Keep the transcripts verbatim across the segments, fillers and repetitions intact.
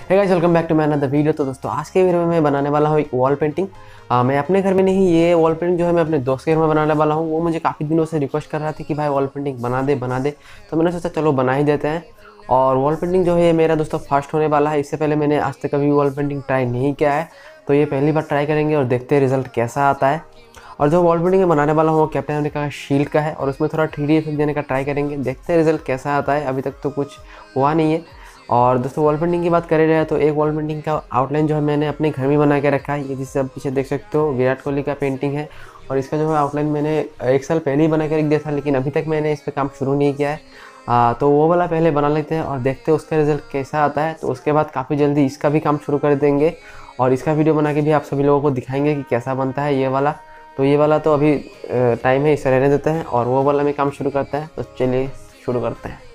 Hey guys, welcome back to my another video. तो दोस्तों आज के वीडियो में मैं बनाने वाला हूँ एक वॉल पेंटिंग। आ, मैं अपने घर में नहीं, ये वॉल पेंटिंग जो है मैं अपने दोस्त के घर में बनाने वाला हूँ। वो मुझे काफ़ी दिनों से रिक्वेस्ट कर रहा था कि भाई वॉल पेंटिंग बना दे बना दे तो मैंने सोचा चलो बना ही देते हैं। और वॉल पेंटिंग जो है मेरा दोस्तों फर्स्ट होने वाला है। इससे पहले मैंने आज तक कभी वॉल पेंटिंग ट्राई नहीं किया है, तो ये पहली बार ट्राई करेंगे और देखते हैं रिजल्ट कैसा आता है। और जो वॉल पेंटिंग बनाने वाला हूँ वो कैप्टन अमेरिका का शील्ड का है और उसमें थोड़ा थ्री डी इफेक्ट देने का ट्राई करेंगे, देखते हैं रिजल्ट कैसा आता है। अभी तक तो कुछ हुआ नहीं है। और दोस्तों वॉल पेंटिंग की बात करें रहे तो एक वॉल पेंटिंग का आउटलाइन जो है मैंने अपने घर में बना के रखा है। ये जिससे आप पीछे देख सकते हो विराट कोहली का पेंटिंग है और इसका जो है आउटलाइन मैंने एक साल पहले ही बना के रख दिया था, लेकिन अभी तक मैंने इस पर काम शुरू नहीं किया है। आ, तो वो वाला पहले बना लेते हैं और देखते हैं उसका रिजल्ट कैसा आता है। तो उसके बाद काफ़ी जल्दी इसका भी काम शुरू कर देंगे और इसका वीडियो बना के भी आप सभी लोगों को दिखाएंगे कि कैसा बनता है ये वाला। तो ये वाला तो अभी टाइम है, इसे रहने देते हैं और वो वाला में काम शुरू करते हैं। तो चलिए शुरू करते हैं।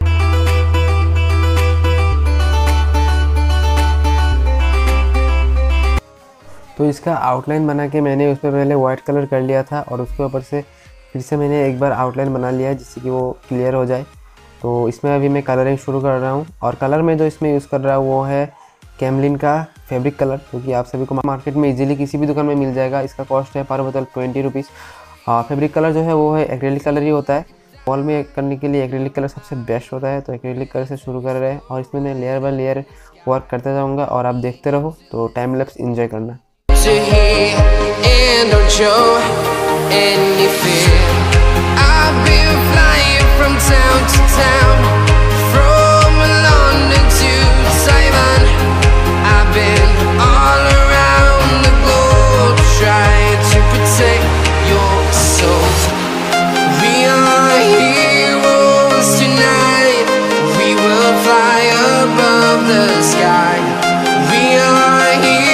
तो इसका आउटलाइन बना के मैंने उस पर पहले वाइट कलर कर लिया था और उसके ऊपर से फिर से मैंने एक बार आउटलाइन बना लिया है जिससे कि वो क्लियर हो जाए। तो इसमें अभी मैं कलरिंग शुरू कर रहा हूँ और कलर में जो इसमें यूज़ कर रहा हूँ वो है कैमलिन का फैब्रिक कलर, क्योंकि तो आप सभी को मार्केट में इजीली किसी भी दुकान में मिल जाएगा। इसका कॉस्ट है पर बोतल ट्वेंटी रुपीज़। फैब्रिक कलर जो है वो है एक्रेलिक कलर ही होता है। वॉल में करने के लिए एक्रेलिक कलर सबसे बेस्ट होता है, तो एक्रेलिक कलर से शुरू कर रहे हैं और इसमें मैं लेयर बाय लेयर वर्क करते जाऊँगा और आप देखते रहो। तो टाइम लैप्स इंजॉय करना। To hear and don't show any fear. I've been flying from town to town, from London to Taiwan. I've been all around the globe trying to protect your soul. We are heroes tonight. We will fly above the sky. We are heroes.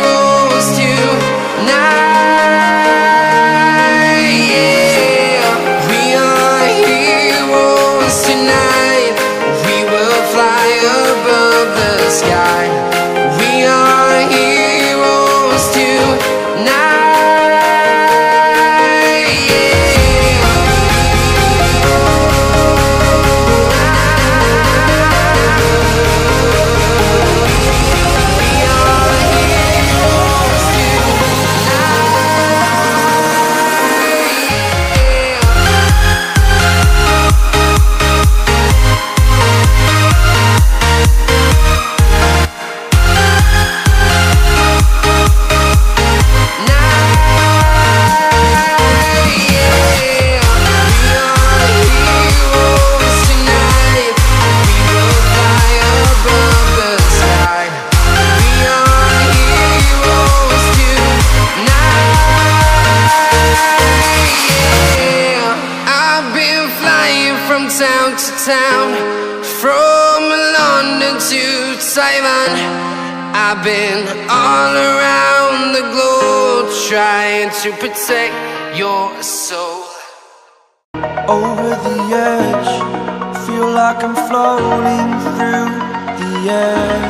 Town to town, from London to Taiwan. I've been all around the globe trying to protect your soul. Over the edge, feel like I'm floating through the air.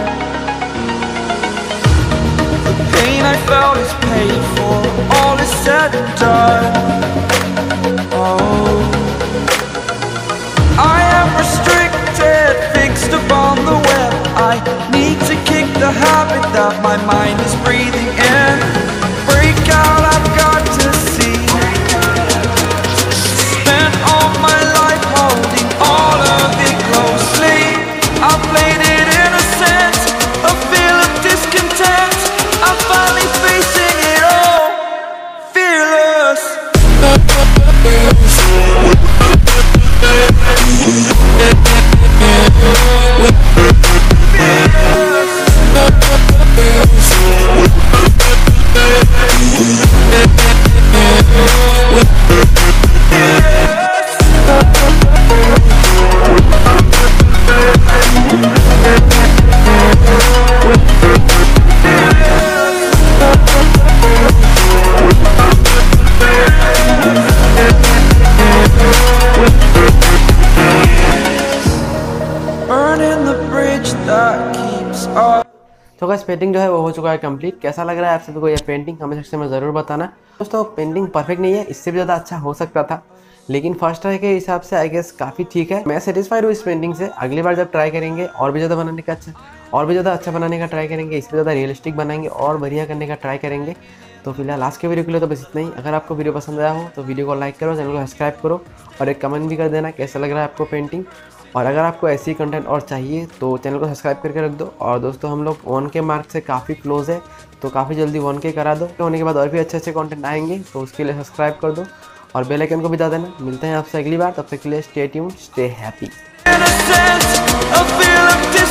The pain I felt is paid for, all is said and done. Oh, I am restricted, fixed upon the web. I need to kick the habit that my mind is breathing in. Break out, I've got to see. Spent all my life holding all of it closely. I played it innocent, a feel of discontent. I'm finally facing it all, fearless. तो guys painting जो है वो हो चुका है complete. कैसा लग रहा है आप सभी को ये पेंटिंग हमें सेक्शन में ज़रूर बताना। दोस्तों पेंटिंग परफेक्ट नहीं है, इससे भी ज़्यादा अच्छा हो सकता था, लेकिन फर्स्ट ट्राई के हिसाब से आई गेस काफ़ी ठीक है। मैं सेटिस्फाइड हूँ इस पेंटिंग से। अगली बार जब ट्राई करेंगे और भी ज़्यादा बनाने का अच्छा और भी ज़्यादा अच्छा बनाने का ट्राई करेंगे, इससे ज़्यादा रियलिस्टिक बनाएंगे और बढ़िया करने का ट्राई करेंगे। तो फिलहाल आज के वीडियो के लिए तो बस इतना ही। अगर आपको वीडियो पसंद आया हो तो वीडियो को लाइक करो, चैनल को सब्सक्राइब करो और एक कमेंट भी कर देना कैसा लग रहा है आपको पेंटिंग। और अगर आपको ऐसी कंटेंट और चाहिए तो चैनल को सब्सक्राइब करके रख दो। और दोस्तों हम लोग वन के मार्क से काफ़ी क्लोज है, तो काफ़ी जल्दी वन के करा दो। होने के बाद और भी अच्छे अच्छे कंटेंट आएंगे, तो उसके लिए सब्सक्राइब कर दो और बेल आइकन को भी दबा देना। मिलते हैं आपसे अगली बार, तब तक के लिए स्टे ट्यून्ड, स्टे हैप्पी।